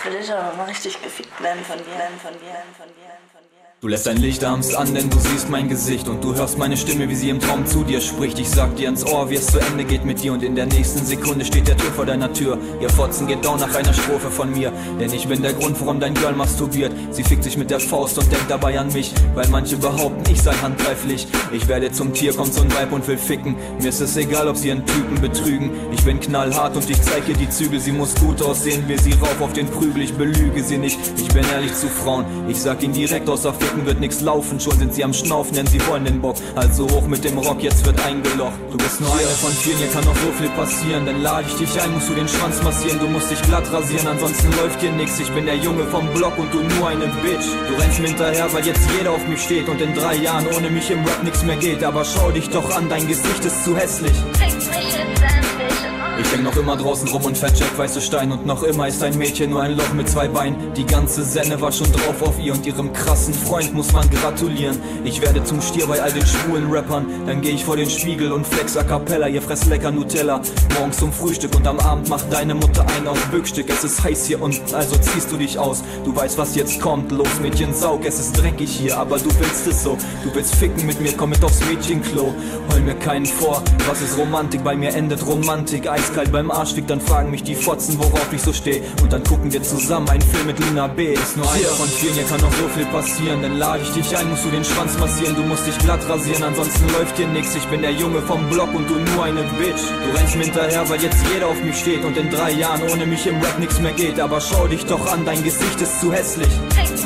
will ich aber mal richtig gefickt werden von dir. Du lässt dein Licht abends an, denn du siehst mein Gesicht und du hörst meine Stimme, wie sie im Traum zu dir spricht. Ich sag dir ins Ohr, wie es zu Ende geht mit dir und in der nächsten Sekunde steht der Tür vor deiner Tür. Ihr Fotzen geht down nach einer Strophe von mir, denn ich bin der Grund, warum dein Girl masturbiert. Sie fickt sich mit der Faust und denkt dabei an mich, weil manche behaupten, ich sei handgreiflich. Ich werde zum Tier, kommt so ein Weib und will ficken. Mir ist es egal, ob sie ihren Typen betrügen. Ich bin knallhart und ich zeige ihr die Zügel. Sie muss gut aussehen, will sie rauf auf den Prügel. Ich belüge sie nicht, ich bin ehrlich zu Frauen. Ich sag ihnen direkt, außer Ficken wird nix laufen. Schon sind sie am Schnaufen, denn sie wollen den Bock. Also hoch mit dem Rock, jetzt wird eingelocht. Du bist nur eine von vielen, hier kann noch so viel passieren. Denn lade ich dich ein, musst du den Schwanz massieren. Du musst dich glatt rasieren, ansonsten läuft hier nix. Ich bin der Junge vom Block und du nur eine Bitch. Du rennst mir hinterher, weil jetzt jeder auf mich steht. Und in 3 Jahren ohne mich im Rap nix mehr geht. Aber schau dich doch an, dein Gesicht ist zu hässlich. Ich häng noch immer draußen rum und vercheck weiße Stein. Und noch immer ist ein Mädchen nur ein Loch mit 2 Beinen. Die ganze Senne war schon drauf auf ihr und ihrem krassen Freund muss man gratulieren. Ich werde zum Stier bei all den schwulen Rappern. Dann geh ich vor den Spiegel und flex a cappella. Ihr fresst lecker Nutella, morgens zum Frühstück. Und am Abend macht deine Mutter ein auf Bückstück. Es ist heiß hier und also ziehst du dich aus. Du weißt, was jetzt kommt, los Mädchen, saug. Es ist dreckig hier, aber du willst es so. Du willst ficken mit mir, komm mit aufs Mädchenklo. Heul mir keinen vor, was ist Romantik? Bei mir endet Romantik. Eiskalt beim Arschfick, dann fragen mich die Fotzen, worauf ich so steh. Und dann gucken wir zusammen einen Film mit Lina B. Ist nur einer von vielen, hier kann noch so viel passieren. Dann lade ich dich ein, musst du den Schwanz massieren. Du musst dich glatt rasieren, ansonsten läuft hier nix. Ich bin der Junge vom Block und du nur eine Bitch. Du rennst mir hinterher, weil jetzt jeder auf mich steht. Und in 3 Jahren ohne mich im Rap nix mehr geht. Aber schau dich doch an, dein Gesicht ist zu hässlich.